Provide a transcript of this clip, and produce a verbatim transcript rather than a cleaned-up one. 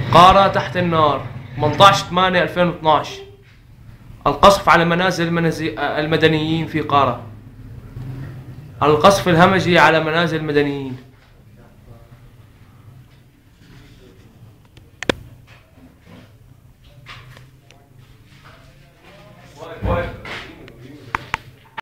قارة تحت النار ثمانية عشر ثمانية ألفين واثني عشر. القصف على منازل المدنيين في قارة. القصف الهمجي على منازل المدنيين.